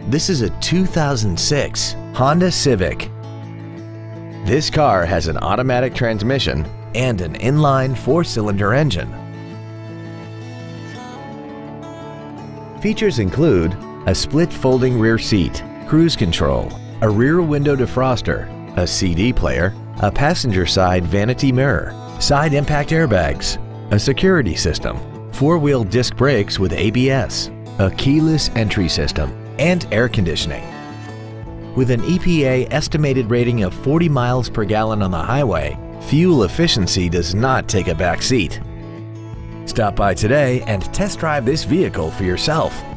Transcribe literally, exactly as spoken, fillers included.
This is a two thousand six Honda Civic. This car has an automatic transmission and an inline four-cylinder engine. Features include a split folding rear seat, cruise control, a rear window defroster, a C D player, a passenger side vanity mirror, side impact airbags, a security system, four-wheel disc brakes with A B S, a keyless entry system, and air conditioning. With an E P A estimated rating of forty miles per gallon on the highway, fuel efficiency does not take a back seat. Stop by today and test drive this vehicle for yourself.